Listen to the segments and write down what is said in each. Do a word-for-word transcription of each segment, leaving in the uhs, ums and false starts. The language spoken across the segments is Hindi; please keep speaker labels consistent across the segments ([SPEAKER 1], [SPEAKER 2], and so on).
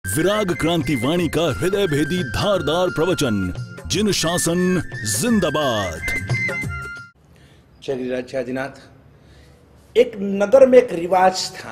[SPEAKER 1] विराग क्रांति वाणी का हृदय भेदी धारदार प्रवचन, जिन शासन जिंदाबाद।
[SPEAKER 2] चलिए राज्याधिनाथ, एक नगर में एक रिवाज था।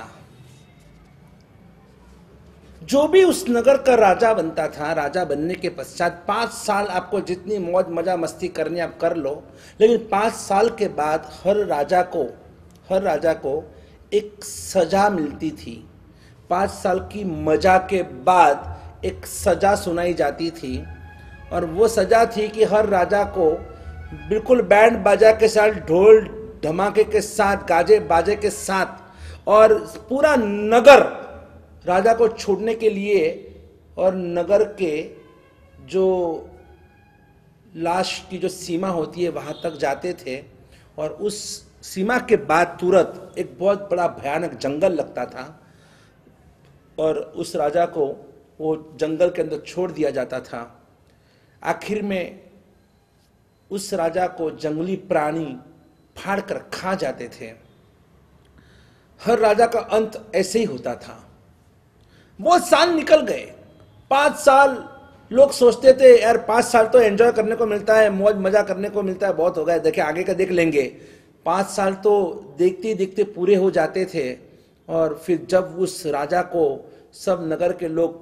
[SPEAKER 2] जो भी उस नगर का राजा बनता था, राजा बनने के पश्चात पांच साल आपको जितनी मौज मजा मस्ती करनी आप कर लो, लेकिन पांच साल के बाद हर राजा को हर राजा को एक सजा मिलती थी। पाँच साल की मजा के बाद एक सजा सुनाई जाती थी, और वो सजा थी कि हर राजा को बिल्कुल बैंड बाजा के साथ, ढोल धमाके के साथ, गाजे बाजे के साथ, और पूरा नगर राजा को छोड़ने के लिए और नगर के जो लाश की जो सीमा होती है वहाँ तक जाते थे, और उस सीमा के बाद तुरंत एक बहुत बड़ा भयानक जंगल लगता था, और उस राजा को वो जंगल के अंदर छोड़ दिया जाता था। आखिर में उस राजा को जंगली प्राणी फाड़ कर खा जाते थे। हर राजा का अंत ऐसे ही होता था। बहुत साल निकल गए, पाँच साल लोग सोचते थे यार पाँच साल तो एंजॉय करने को मिलता है, मौज मजा करने को मिलता है, बहुत हो गया, देखे आगे का देख लेंगे। पाँच साल तो देखते देखते पूरे हो जाते थे, और फिर जब उस राजा को सब नगर के लोग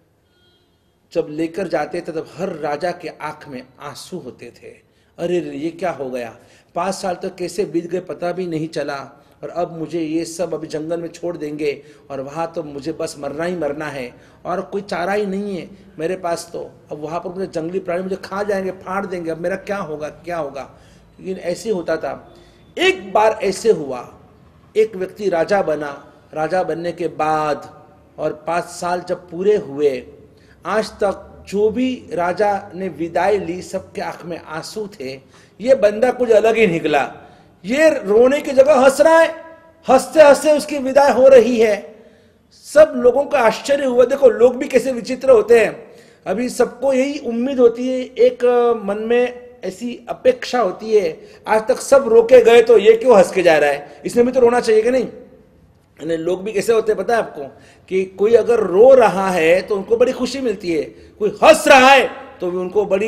[SPEAKER 2] जब लेकर जाते थे, तब हर राजा के आंख में आंसू होते थे। अरे ये क्या हो गया, पाँच साल तो कैसे बीत गए पता भी नहीं चला, और अब मुझे ये सब अभी जंगल में छोड़ देंगे, और वहाँ तो मुझे बस मरना ही मरना है, और कोई चारा ही नहीं है मेरे पास। तो अब वहाँ पर मुझे जंगली प्राणी मुझे खा जाएंगे, फाड़ देंगे, अब मेरा क्या होगा क्या होगा। लेकिन ऐसे होता था। एक बार ऐसे हुआ, एक व्यक्ति राजा बना। राजा बनने के बाद और पाँच साल जब पूरे हुए, आज तक जो भी राजा ने विदाई ली सबके आंख में आंसू थे। ये बंदा कुछ अलग ही निकला, ये रोने की जगह हंस रहा है, हंसते हंसते उसकी विदाई हो रही है। सब लोगों का आश्चर्य हुआ। देखो लोग भी कैसे विचित्र होते हैं। अभी सबको यही उम्मीद होती है, एक मन में ऐसी अपेक्षा होती है, आज तक सब रोके गए तो ये क्यों हंस के जा रहा है, इसमें भी तो रोना चाहिए कि नहीं। लोग भी कैसे होते हैं पता है आपको, कि कोई अगर रो रहा है तो उनको बड़ी खुशी मिलती है, कोई हंस रहा है तो भी उनको बड़ी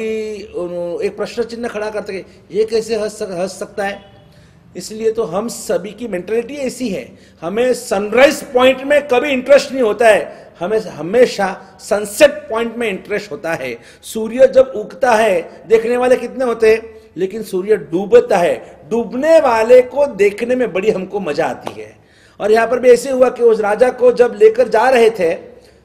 [SPEAKER 2] एक प्रश्न चिन्ह खड़ा करते हैं, ये कैसे हंस हंस सकता है। इसलिए तो हम सभी की मेंटालिटी ऐसी है, हमें सनराइज पॉइंट में कभी इंटरेस्ट नहीं होता है, हमें हमेशा सनसेट पॉइंट में इंटरेस्ट होता है। सूर्य जब उगता है देखने वाले कितने होते हैं, लेकिन सूर्य डूबता है, डूबने वाले को देखने में बड़ी हमको मजा आती है। और यहां पर भी ऐसे हुआ कि उस राजा को जब लेकर जा रहे थे,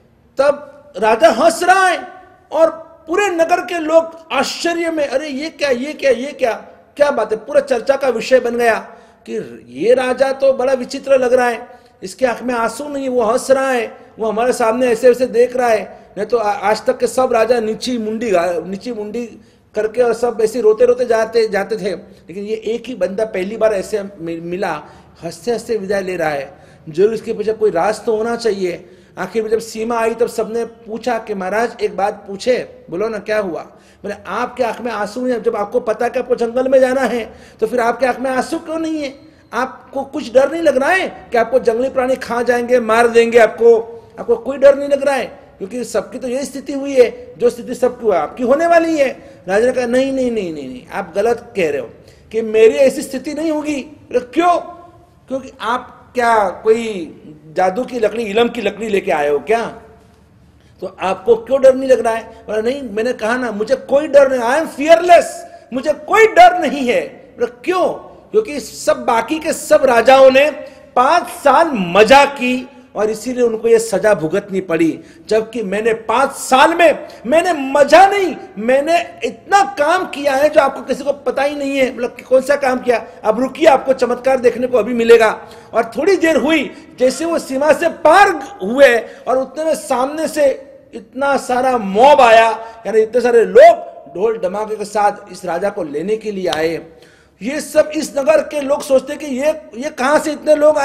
[SPEAKER 2] तब राजा हंस रहा है, और पूरे नगर के लोग आश्चर्य में, अरे ये क्या ये क्या ये क्या क्या बात है। पूरा चर्चा का विषय बन गया कि ये राजा तो बड़ा विचित्र लग रहा है, इसके आंख में आंसू नहीं, वो हंस रहा है, वो हमारे सामने ऐसे वैसे देख रहा है। नहीं तो आज तक के सब राजा नीची मुंडी नीची मुंडी करके और सब ऐसे रोते रोते जाते जाते थे, लेकिन ये एक ही बंदा पहली बार ऐसे मिला, हंसते हंसते विदाई ले रहा है। जरूर इसके पीछे कोई राज तो होना चाहिए। आखिर में जब सीमा आई तब सबने पूछा कि महाराज एक बात पूछे, बोलो ना क्या हुआ। बोले आपके आंख में आंसू नहीं है, जब आपको पता कि आपको जंगल में जाना है तो फिर आपके आंख में आंसू क्यों नहीं है। आपको कुछ डर नहीं लग रहा है कि आपको जंगली प्राणी खा जाएंगे, मार देंगे, आपको आपको कोई डर नहीं लग रहा है, क्योंकि सबकी तो यही स्थिति हुई है, जो स्थिति सबकी आपकी होने वाली है। राजा ने कहा नहीं नहीं नहीं नहीं नहीं आप गलत कह रहे हो कि मेरी ऐसी स्थिति नहीं होगी। क्यों? क्योंकि आप क्या कोई जादू की लकड़ी, इलम की लकड़ी लेके आए हो क्या, तो आपको क्यों डर नहीं लग रहा है। बोला नहीं मैंने कहा ना मुझे कोई डर नहीं, आई एम फियरलेस, मुझे कोई डर नहीं है। बोला क्यों? क्योंकि सब बाकी के सब राजाओं ने पांच साल मजा की, और इसीलिए उनको ये सजा भुगतनी पड़ी, जबकि मैंने पांच साल में मैंने मजा नहीं, मैंने इतना काम किया है जो आपको किसी को पता ही नहीं है। मतलब कौन सा काम किया, अब रुकिए आपको चमत्कार देखने को अभी मिलेगा। और थोड़ी देर हुई, जैसे वो सीमा से पार हुए और उतने में सामने से इतना सारा मॉब आया, यानी इतने सारे लोग ढोल धमाके के साथ इस राजा को लेने के लिए आए। ये सब इस नगर के लोग सोचते कि ये ये कहां से इतने लोग आए,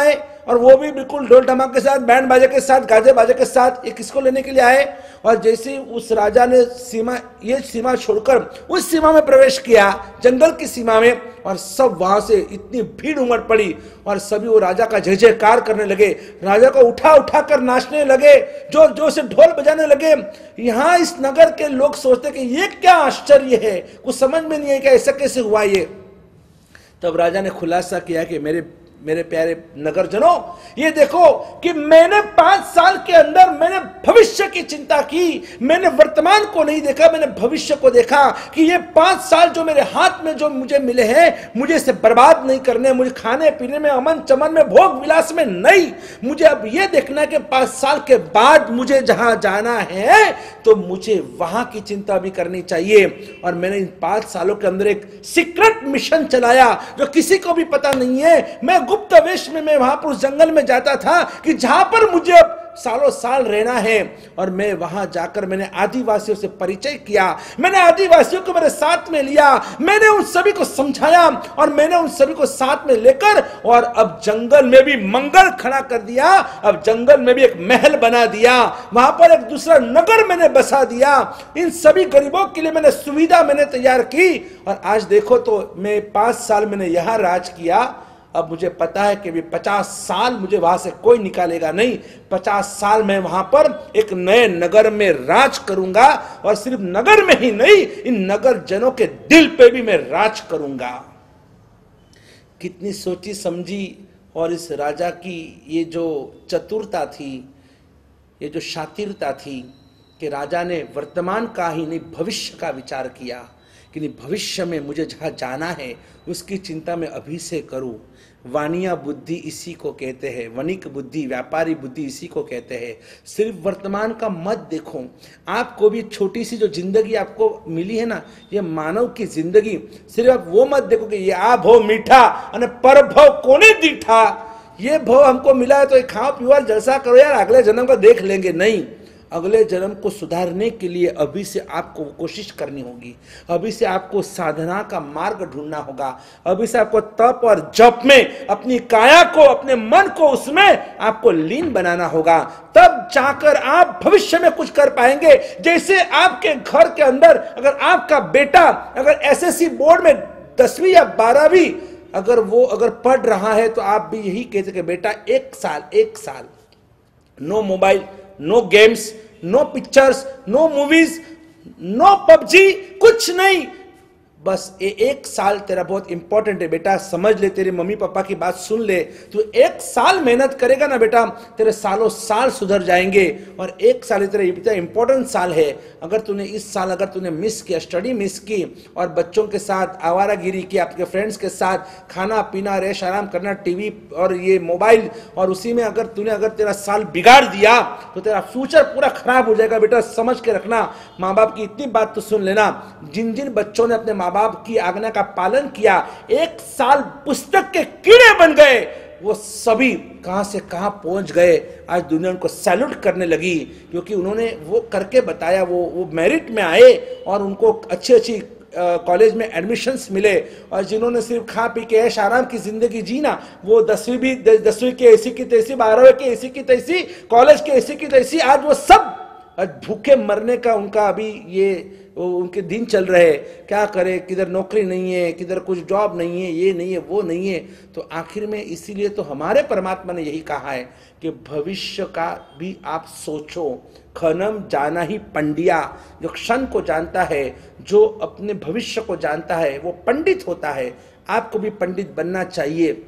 [SPEAKER 2] और वो भी बिल्कुल ढोल धमाके के साथ, बैंड बाजे के साथ, गाजे बाजे के साथ। ये किसको लेने के लिए आए? और जैसे ही उस राजा ने सीमा, ये सीमा छोड़कर उस सीमा में प्रवेश किया, जंगल की सीमा में, और सब वहां से इतनी भीड़ उमड़ पड़ी और सभी वो राजा का जय जयकार करने लगे, राजा को उठा उठा कर नाचने लगे, जोर जोर से ढोल बजाने लगे। यहां इस नगर के लोग सोचते कि ये क्या आश्चर्य है, कुछ समझ में नहीं है कि ऐसा कैसे हुआ ये। तब राजा ने खुलासा किया कि मेरे मेरे प्यारे नगरजनों, ये देखो कि मैंने पांच साल के अंदर मैंने भविष्य की चिंता की, मैंने वर्तमान को नहीं देखा, मैंने भविष्य को देखा कि ये पांच साल जो मेरे हाथ में जो मुझे मिले हैं, मुझे इसे बर्बाद नहीं करने, मुझे खाने पीने में, अमन चमन में, भोग विलास में नहीं, मुझे अब ये देखना है कि पांच साल के बाद मुझे जहां जाना है तो मुझे वहां की चिंता भी करनी चाहिए। और मैंने इन पांच सालों के अंदर एक सीक्रेट मिशन चलाया जो किसी को भी पता नहीं है। मैं गुप्त वेश में मैं वहां पर उस जंगल में जाता था कि जहां पर मुझे अब सालों साल रहना है, और मैं वहां जाकर मैंने आदिवासियों से परिचय किया, मैंने आदिवासियों को मेरे साथ में लिया, मैंने उन सभी को समझाया और मैंने उन सभी को साथ में लेकर और अब जंगल में भी मंगल खड़ा कर दिया। अब जंगल में भी एक महल बना दिया, वहां पर एक दूसरा नगर मैंने बसा दिया, इन सभी गरीबों के लिए मैंने सुविधा मैंने तैयार की। और आज देखो तो मैं पांच साल मैंने यहां राज किया, अब मुझे पता है कि भी पचास साल मुझे वहां से कोई निकालेगा नहीं। पचास साल मैं वहां पर एक नए नगर में राज करूंगा, और सिर्फ नगर में ही नहीं, इन नगर जनों के दिल पे भी मैं राज करूंगा। कितनी सोची समझी और इस राजा की ये जो चतुरता थी, ये जो शातिरता थी कि राजा ने वर्तमान का ही नहीं भविष्य का विचार किया कि नहीं, भविष्य में मुझे जहाँ जाना है उसकी चिंता मैं अभी से करूं। वानिया बुद्धि इसी को कहते हैं, वणिक बुद्धि, व्यापारी बुद्धि इसी को कहते हैं। सिर्फ वर्तमान का मत देखो, आपको भी छोटी सी जो जिंदगी आपको मिली है ना, ये मानव की जिंदगी, सिर्फ आप वो मत देखो कि ये आ भव मीठा और पर भव कोने दीठा, ये भव हमको मिला है तो ये खाओ पियो जलसा करो यार, अगले जन्म को देख लेंगे। नहीं, अगले जन्म को सुधारने के लिए अभी से आपको कोशिश करनी होगी, अभी से आपको साधना का मार्ग ढूंढना होगा, अभी से आपको तप और जप में अपनी काया को, अपने मन को उसमें आपको लीन बनाना होगा, तब जाकर आप भविष्य में कुछ कर पाएंगे। जैसे आपके घर के अंदर अगर आपका बेटा अगर एसएससी बोर्ड में दसवीं या बारहवीं अगर वो अगर पढ़ रहा है तो आप भी यही कहते कि बेटा एक साल एक साल no mobile, no games, no pictures, no movies, no PUBG, कुछ नहीं, बस ये एक साल तेरा बहुत इंपॉर्टेंट है बेटा, समझ ले, तेरे मम्मी पापा की बात सुन ले, तू एक साल मेहनत करेगा ना बेटा, तेरे सालों साल सुधर जाएंगे। और एक साल तेरा इतना इंपॉर्टेंट साल है, अगर तूने इस साल अगर तूने मिस किया, स्टडी मिस की और बच्चों के साथ आवारागिरी की, आपके फ्रेंड्स के साथ खाना पीना, रेश आराम करना, टीवी और ये मोबाइल, और उसी में अगर तूने अगर तेरा साल बिगाड़ दिया तो तेरा फ्यूचर पूरा खराब हो जाएगा बेटा, समझ के रखना। माँ बाप की इतनी बात तो सुन लेना, जिन जिन बच्चों ने अपने माँ बाप की आज्ञा का पालन किया, एक साल पुस्तक के कीड़े बन गए, वो सभी कहां से कहां पहुंच गए, आज दुनिया उनको सैल्यूट करने लगी, क्योंकि उन्होंने वो करके बताया, वो वो मेरिट में आए और उनको अच्छी अच्छी कॉलेज में एडमिशन्स मिले। और जिन्होंने सिर्फ खा पी के ऐश आराम की जिंदगी जीना, वो दसवीं भी दसवीं के ऐसी की तैसी, बारहवीं के ऐसी की तैसी, कॉलेज के ऐसी की तैसी, आज वो सब भूखे मरने का उनका अभी ये वो उनके दिन चल रहे हैं। क्या करे, किधर नौकरी नहीं है, किधर कुछ जॉब नहीं है, ये नहीं है, वो नहीं है। तो आखिर में इसीलिए तो हमारे परमात्मा ने यही कहा है कि भविष्य का भी आप सोचो, खनम जाना ही पंडिया, जो क्षण को जानता है, जो अपने भविष्य को जानता है, वो पंडित होता है। आपको भी पंडित बनना चाहिए।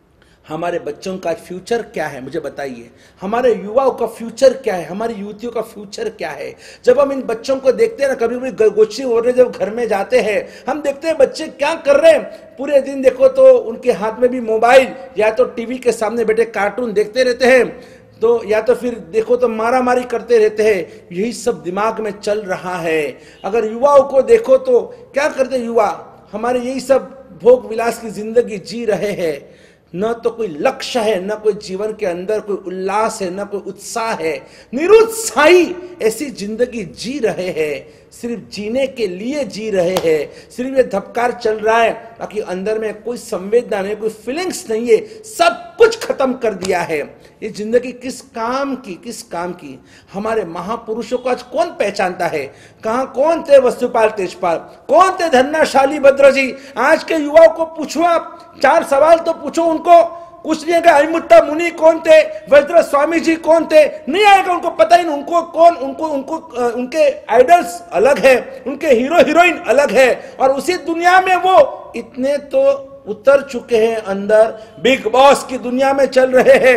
[SPEAKER 2] हमारे बच्चों का फ्यूचर क्या है मुझे बताइए, हमारे युवाओं का फ्यूचर क्या है, हमारी युवतियों का फ्यूचर क्या है। जब हम इन बच्चों को देखते हैं ना, कभी कभी गोची हो रहे, जब घर में जाते हैं हम देखते हैं बच्चे क्या कर रहे हैं, पूरे दिन देखो तो उनके हाथ में भी मोबाइल या तो टीवी के सामने बैठे कार्टून देखते रहते हैं, तो या तो फिर देखो तो मारा मारी करते रहते हैं, यही सब दिमाग में चल रहा है। अगर युवाओं को देखो तो क्या करते युवा, हमारे यही सब भोग विलास की जिंदगी जी रहे हैं, न तो कोई लक्ष्य है, न कोई जीवन के अंदर कोई उल्लास है, न कोई उत्साह है, निरुत्साही ऐसी जिंदगी जी रहे हैं, सिर्फ जीने के लिए जी रहे हैं, सिर्फ ये धबकार चल रहा है, बाकी अंदर में कोई संवेदना नहीं, कोई फीलिंग्स नहीं है, सब कुछ खत्म कर दिया है। ये जिंदगी किस काम की, किस काम की। हमारे महापुरुषों को आज कौन पहचानता है? कहां कौन थे वस्तुपाल तेजपाल, कौन थे धन्नाशाली भद्र जी? आज के युवाओं को पूछो, आप चार सवाल तो पूछो उनको, कुछ नहीं आएगा। अहिमुत्ता मुनि कौन थे, वज्र स्वामी जी कौन थे, नहीं आएगा, उनको पता ही नहीं। उनको कौन, उनको उनको उनके आइडल्स अलग है, उनके हीरो हीरोइन अलग है, और उसी दुनिया में वो इतने तो उतर चुके हैं अंदर, बिग बॉस की दुनिया में चल रहे हैं।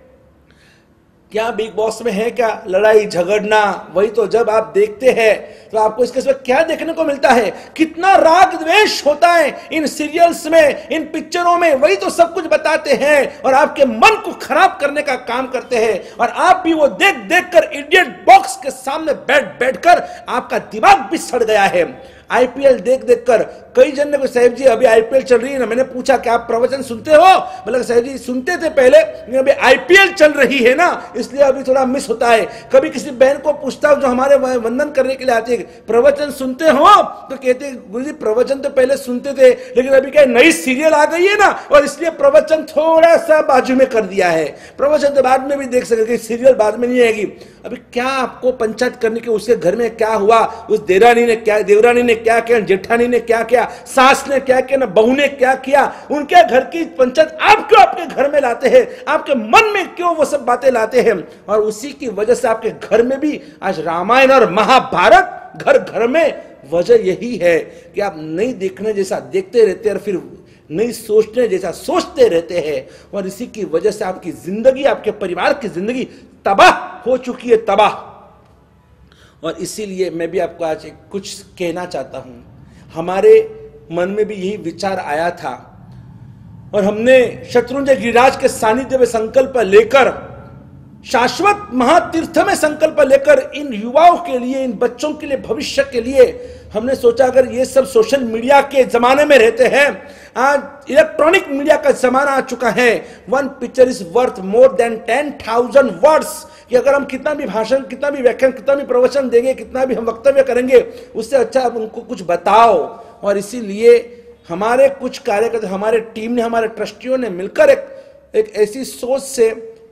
[SPEAKER 2] क्या बिग बॉस में है क्या लड़ाई झगड़ना? वही तो जब आप देखते हैं तो आपको इसके सिवा क्या देखने को मिलता है? कितना राग द्वेष होता है इन सीरियल्स में, इन पिक्चरों में, वही तो सब कुछ बताते हैं और आपके मन को खराब करने का काम करते हैं। और आप भी वो देख देख कर इडियट बॉक्स के सामने बैठ बैठकर आपका दिमाग भी सड़ गया है। आईपीएल देख देख कर कई जन ने, साहब जी अभी आईपीएल चल रही है ना, मैंने पूछा कि आप प्रवचन सुनते हो? बोला साहब जी सुनते थे पहले, लेकिन अभी आईपीएल चल रही है ना, इसलिए अभी थोड़ा मिस होता है। कभी किसी बहन को पूछता हूं जो हमारे वंदन करने के लिए आती है, प्रवचन सुनते हो? तो कहते गुरुजी प्रवचन तो पहले सुनते थे, लेकिन अभी क्या नई सीरियल आ गई है ना, और इसलिए प्रवचन थोड़ा सा बाजू में कर दिया है। प्रवचन तो बाद में भी देख सकते, सीरियल बाद में नहीं आएगी। अभी क्या आपको पंचायत करने के, उसके घर में क्या हुआ, उस देवरानी ने क्या देवरानी ने क्या किया, जेठानी ने क्या किया, सास ने क्या किया, ना बहू ने क्या किया, उनके घर की पंचायत आप क्यों आपके घर में लाते हैं? आपके मन में क्यों वो सब बातें लाते हैं? और उसी की वजह से आपके घर में भी आज रामायण और महाभारत घर घर में। वजह यही है कि आप नहीं देखने जैसा देखते रहते और फिर नहीं सोचने जैसा सोचते रहते हैं, और इसी की वजह से आपकी जिंदगी, आपके परिवार की जिंदगी तबाह हो चुकी है, तबाह। और इसीलिए मैं भी आपको आज कुछ कहना चाहता हूं। हमारे मन में भी यही विचार आया था और हमने शत्रुंजय गिरिराज के सानिध्य में संकल्प लेकर, शाश्वत महातीर्थ में संकल्प लेकर, इन युवाओं के लिए, इन बच्चों के लिए, भविष्य के लिए हमने सोचा अगर ये सब सोशल मीडिया के जमाने में रहते हैं, आज इलेक्ट्रॉनिक मीडिया का जमाना आ चुका है, one picture is worth more than ten thousand words, कि अगर हम कितना भी भाषण, कितना भी व्याख्यान, कितना भी प्रवचन देंगे, कितना भी हम वक्तव्य करेंगे, उससे अच्छा आप उनको कुछ बताओ। और इसीलिए हमारे कुछ कार्यकर्ता, हमारे टीम ने, हमारे ट्रस्टियों ने मिलकर एक एक ऐसी सोच से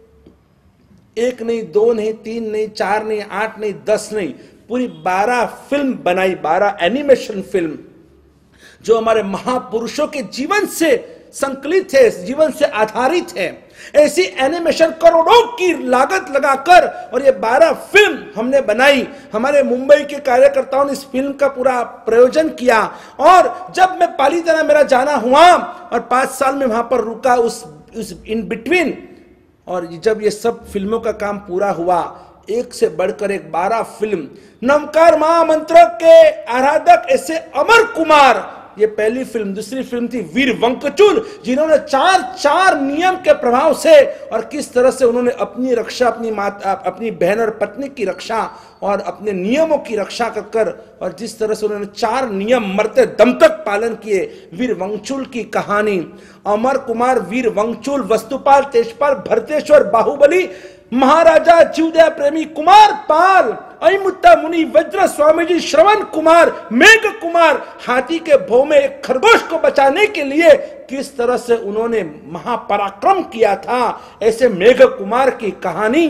[SPEAKER 2] एक नहीं, दो नहीं, तीन नहीं, चार नहीं, आठ नहीं, दस नहीं, पूरी बारह फिल्म बनाई, बारह एनिमेशन फिल्म जो हमारे महापुरुषों के जीवन से संकलित है, जीवन से आधारित है। ऐसी एनिमेशन करोड़ों की लागत लगाकर और ये बारह फिल्म हमने बनाई। हमारे मुंबई के कार्यकर्ताओं ने इस फिल्म का पूरा प्रयोजन किया। और जब मैं पालीताना मेरा जाना हुआ और पांच साल में वहां पर रुका, उस, उस इन बिटवीन, और जब ये सब फिल्मों का काम पूरा हुआ, एक से बढ़कर एक बारह फिल्म, नवकार महामंत्र के आराधक ऐसे अमर कुमार, ये पहली फिल्म। दूसरी फिल्म थी वीर वंकचूल, जिन्होंने चार चार नियम के प्रभाव से और किस तरह से उन्होंने अपनी रक्षा, अपनी माता, अपनी बहन और पत्नी की रक्षा और अपने नियमों की रक्षा कर कर और जिस तरह से उन्होंने चार नियम मरते दम तक पालन किए। वीर वंकचूल की कहानी, अमर कुमार, वीर वंकचूल, वस्तुपाल तेजपाल, भरतेश्वर बाहुबली, महाराजा जीवदया प्रेमी, कुमार पाल, अहिमुत्ता मुनि, वज्र स्वामी जी, श्रवण कुमार, मेघ कुमार, हाथी के भौं में एक खरगोश को बचाने के लिए किस तरह से उन्होंने महापराक्रम किया था, ऐसे मेघ कुमार की कहानी।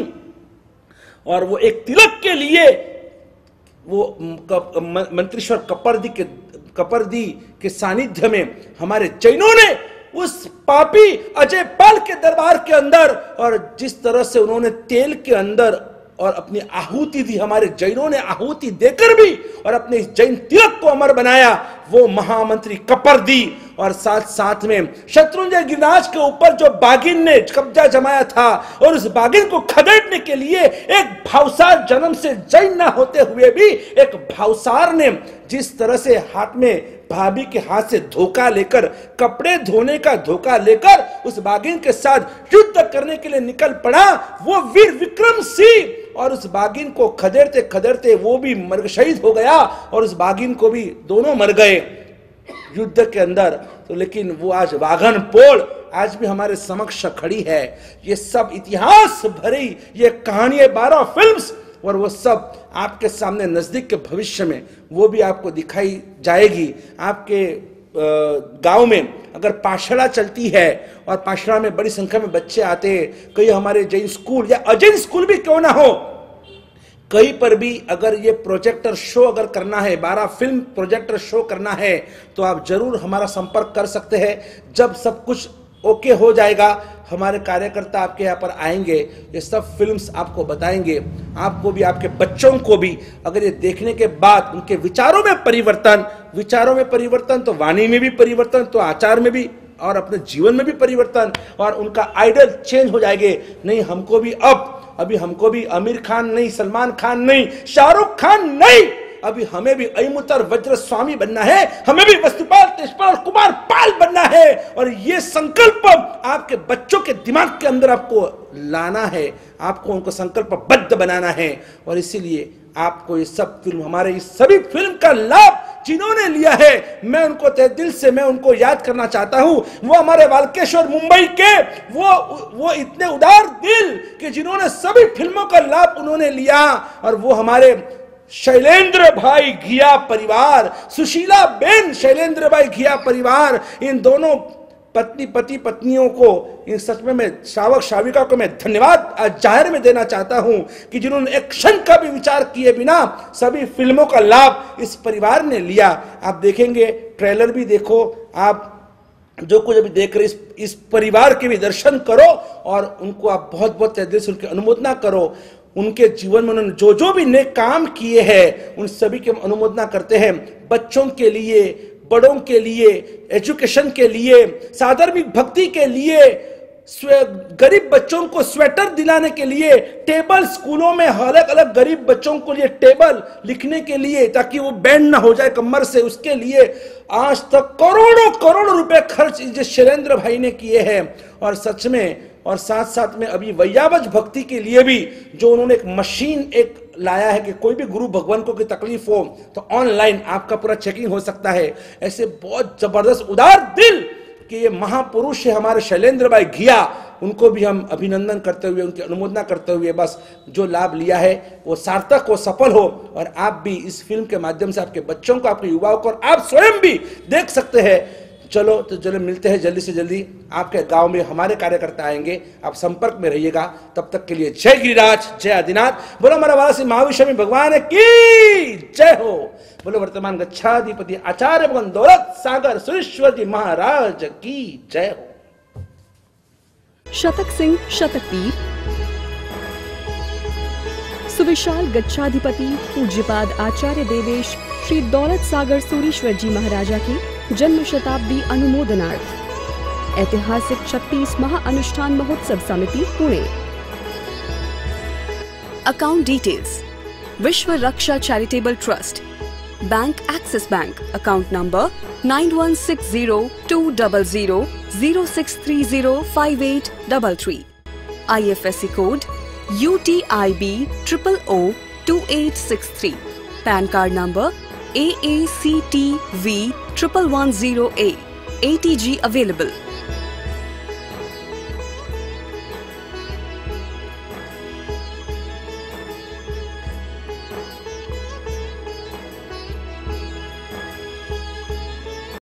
[SPEAKER 2] और वो एक तिलक के लिए वो मंत्रीश्वर कपर्दी के कपर्दी के सानिध्य में हमारे जैनों ने उस पापी अजय पाल के दरबार के अंदर, और जिस तरह से उन्होंने तेल के अंदर और अपनी आहुति दी, हमारे जैनों ने आहुति देकर भी और अपने इस जैन तिलक को अमर बनाया, वो महामंत्री कपर्दी। और साथ साथ में शत्रुंजय गिरिराज के ऊपर जो बागिन ने कब्जा जमाया था, और उस बागिन को खदेड़ने के लिए एक भावसार, जन्म से जैन न होते हुए भी एक भावसार ने जिस तरह से हाथ में, भाभी के हाथ से धोखा लेकर, कपड़े धोने का धोखा लेकर उस बागिन के साथ युद्ध करने के लिए निकल पड़ा, वो वीर विक्रम सिंह। और उस बागिन को खदेड़ते खदेड़ते वो भी मर, शहीद हो गया, और उस बागिन को भी, दोनों मर गए युद्ध के अंदर। तो लेकिन वो आज वाघन पोल आज भी हमारे समक्ष खड़ी है। ये सब इतिहास भरी ये कहानी, बारह फिल्म्स, और वो सब आपके सामने नजदीक के भविष्य में वो भी आपको दिखाई जाएगी। आपके गांव में अगर पाठशाला चलती है और पाठशाला में बड़ी संख्या में बच्चे आते हैं, कहीं हमारे जैन स्कूल या अजैन स्कूल भी क्यों ना हो, कहीं पर भी अगर ये प्रोजेक्टर शो अगर करना है, बारह फिल्म प्रोजेक्टर शो करना है, तो आप जरूर हमारा संपर्क कर सकते हैं। जब सब कुछ ओके हो जाएगा, हमारे कार्यकर्ता आपके यहाँ पर आएंगे, ये सब फिल्म्स आपको बताएंगे, आपको भी आपके बच्चों को भी। अगर ये देखने के बाद उनके विचारों में परिवर्तन, विचारों में परिवर्तन तो वाणी में भी परिवर्तन, तो आचार में भी और अपने जीवन में भी परिवर्तन, और उनका आइडल चेंज हो जाएंगे। नहीं, हमको भी अब अभी हमको भी आमिर खान नहीं, सलमान खान नहीं, शाहरुख खान नहीं, अभी हमें भी अयमुतर वज्र स्वामी बनना है, हमें भी वस्तुपाल, तेजपाल, कुमार पाल बनना है। और ये संकल्प आपके बच्चों के दिमाग के अंदर आपको लाना है, आपको उनको संकल्पबद्ध बनाना है। और इसीलिए आपको ये सब फिल्म, हमारे इस सभी फिल्म का लाभ जिन्होंने लिया है, मैं उनको तहे दिल से मैं उनको याद करना चाहता हूं। वो हमारे वाल्केश्वर मुंबई के वो वो इतने उदार दिल कि जिन्होंने सभी फिल्मों का लाभ उन्होंने लिया। और वो हमारे शैलेंद्र भाई घिया परिवार, सुशीला बेन शैलेंद्र भाई घिया परिवार, इन दोनों पत्नी पति पत्नियों को, इन सच में मैं श्रावक श्राविका को मैं धन्यवाद जाहिर में देना चाहता हूं कि जिन्होंने एक क्षण का भी विचार किए बिना सभी फिल्मों का लाभ इस परिवार ने लिया। आप देखेंगे, ट्रेलर भी देखो, आप जो कुछ अभी देख रहे इस, इस परिवार के भी दर्शन करो और उनको आप बहुत बहुत दिल से उनकी अनुमोदना करो। उनके जीवन में उन्होंने जो जो भी नेक काम किए हैं उन सभी की हम अनुमोदना करते हैं। बच्चों के लिए, बड़ों के लिए, एजुकेशन के लिए, साधर्मिक भक्ति के लिए, गरीब बच्चों को स्वेटर दिलाने के लिए, टेबल स्कूलों में अलग अलग गरीब बच्चों को लिए टेबल लिखने के लिए ताकि वो बैंड ना हो जाए कमर से, उसके लिए आज तक करोड़ों करोड़ों रुपए खर्च इस शैलेंद्र भाई ने किए हैं। और सच में, और साथ साथ में अभी वैयावज भक्ति के लिए भी जो उन्होंने एक मशीन एक लाया है कि कोई भी गुरु भगवान को कोई तकलीफ हो तो ऑनलाइन आपका पूरा चेकिंग हो सकता है। ऐसे बहुत जबरदस्त उदार दिल कि ये महापुरुष है हमारे शैलेंद्र भाई घिया, उनको भी हम अभिनंदन करते हुए, उनकी अनुमोदना करते हुए, बस जो लाभ लिया है वो सार्थक हो, सफल हो। और आप भी इस फिल्म के माध्यम से आपके बच्चों को, आपके युवाओं को, और आप स्वयं भी देख सकते हैं। चलो तो चलो मिलते हैं जल्दी से जल्दी, आपके गांव में हमारे कार्यकर्ता आएंगे, आप संपर्क में रहिएगा। तब तक के लिए जय गिरिराज, जय आदिनाथ, बोलो हमारा वासी महाविष्णु भगवान की जय हो, बोलो वर्तमान गच्छाधिपति आचार्य भगवान दौलत सागर सुरेश्वर जी महाराज की जय हो।
[SPEAKER 3] शतक सिंह शतकवीर सुविशाल गच्छाधिपति पूज्यपाद आचार्य देवेश श्री दौलत सागर सूरीश्वर जी महाराजा की जन्म शताब्दी अनुमोदनार्थ ऐतिहासिक छत्तीस महाअनुष्ठान महोत्सव समिति Pune. Account details: Vishwa Raksha charitable trust, bank Axis bank, account number nine one six zero two zero zero zero six three zero five eight three three, I F S C code U T I B triple O two eight six three, PAN card number A A C T V triple one zero A, A T G available.